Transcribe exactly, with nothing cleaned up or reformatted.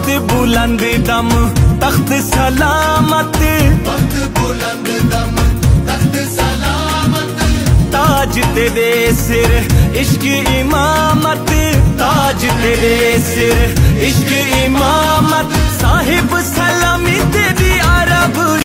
बुलंद दम तख्त सलामत, वक्त बुलंद दम तख्त सलामत। ताज तेरे सिर इश्क इमामत, ताज तेरे सिर इश्क इमामत। साहिब सलामी तेरी अरब